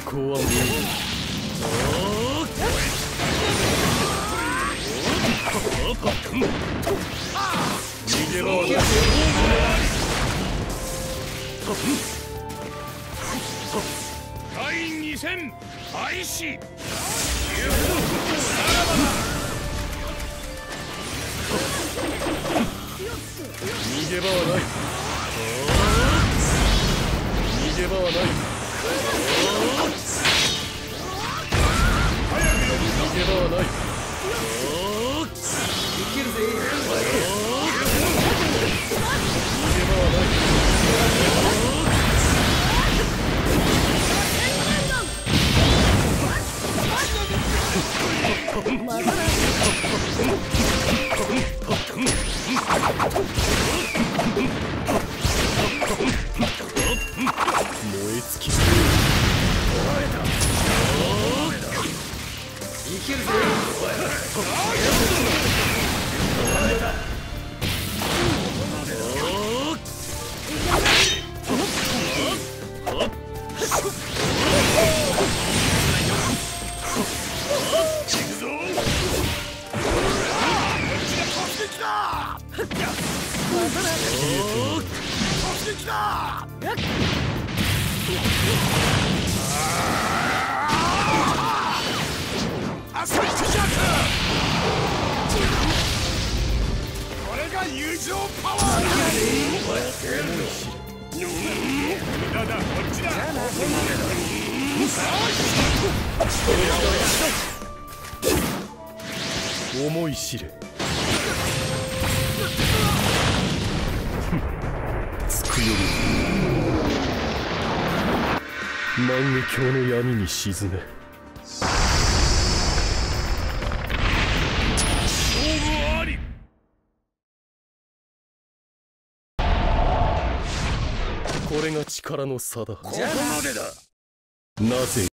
行は無理。逃げ場はない。 第2戦開始。 逃げ場はない。逃げ場はない。逃げ場はない。生きるぜ。逃げ場はない。燃え尽きる。生きるぜ。 これが友情パワーだ。だだこっちだ。 思い知れ。つくより万華鏡の闇に沈め。 勝負あり。 これが力の差だ。 ここまでだ。 なぜ